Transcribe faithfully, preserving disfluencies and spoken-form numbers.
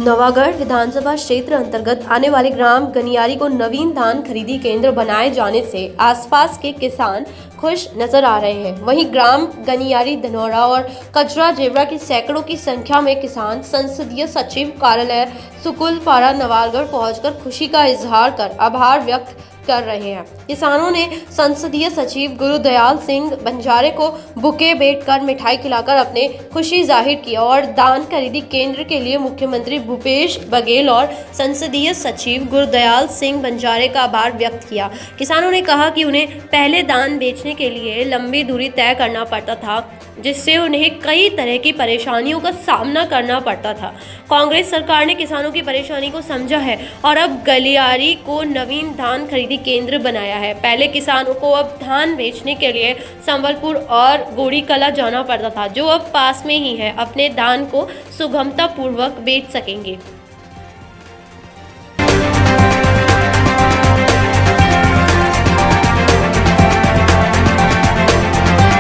नवागढ़ विधानसभा क्षेत्र अंतर्गत आने वाले ग्राम गनियारी को नवीन धान खरीदी केंद्र बनाए जाने से आसपास के किसान खुश नजर आ रहे हैं। वहीं ग्राम गनियारी, धनौरा और कचरा जेवरा की सैकड़ों की संख्या में किसान संसदीय सचिव कार्यालय सुकुलपारा नवागढ़ पहुंचकर खुशी का इजहार कर आभार व्यक्त कर रहे हैं। किसानों ने संसदीय सचिव गुरुदयाल सिंह बंजारे को बुके भेंट कर मिठाई खिलाकर अपने खुशी जाहिर की और धान खरीदी केंद्र के लिए मुख्यमंत्री भूपेश बघेल और संसदीय सचिव गुरुदयाल सिंह बंजारे का आभार व्यक्त किया। किसानों ने कहा कि उन्हें पहले धान बेचने के लिए लंबी दूरी तय करना पड़ता था, जिससे उन्हें कई तरह की परेशानियों का सामना करना पड़ता था। कांग्रेस सरकार ने किसानों की परेशानी को समझा है और अब गलियारी को नवीन धान खरीदी केंद्र बनाया है। पहले किसानों को अब धान बेचने के लिए संबलपुर और गोड़ीकला जाना पड़ता था, जो अब पास में ही है। अपने धान को सुगमता पूर्वक बेच सकेंगे।